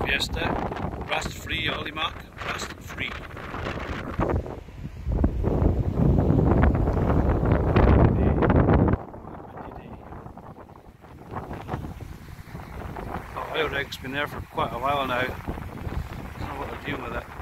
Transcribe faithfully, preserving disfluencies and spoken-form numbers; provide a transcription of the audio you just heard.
Fiesta, rust free, Ollie Mark, rust free. The oil rig's been there for quite a while now. I don't know what they're doing with it.